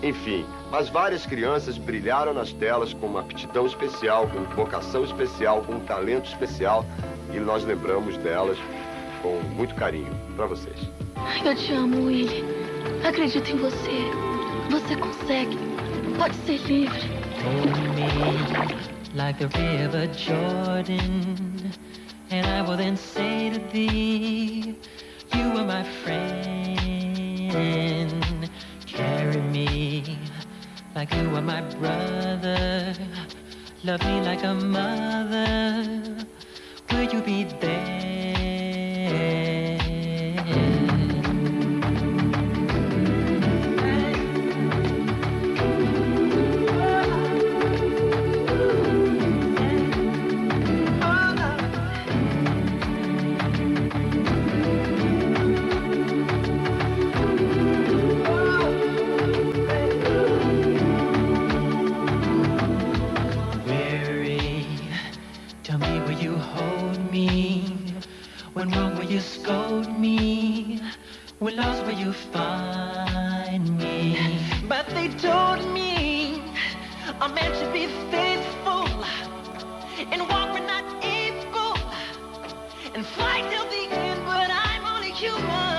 Enfim, mas várias crianças brilharam nas telas com uma aptidão especial, com vocação especial, com um talento especial, e nós lembramos delas com muito carinho para vocês. Eu te amo, Willie. Acredito em você. Você consegue. Pode ser livre. Hold me like the river Jordan, and I will then say to thee, you are my friend. Carry me like you are my brother. Love me like a mother. Will you be there? When wrong, will you scold me? When lost, will you find me? But they told me a man should be faithful and walk when not able and fight till the end, but I'm only human.